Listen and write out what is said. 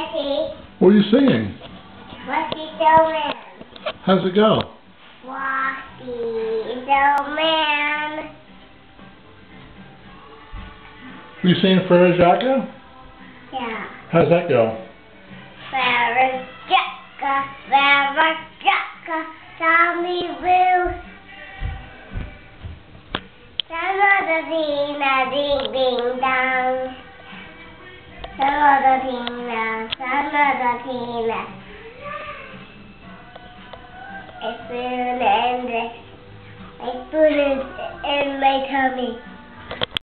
Ricky. What are you singing? Frosty Snowman. How's it go? Frosty Snowman. Were you singing Frere Jacka? Yeah. How's that go? Frere Jacka, Tommy Boo. Tina, ding ding dong. Tina. I spoon in my tummy.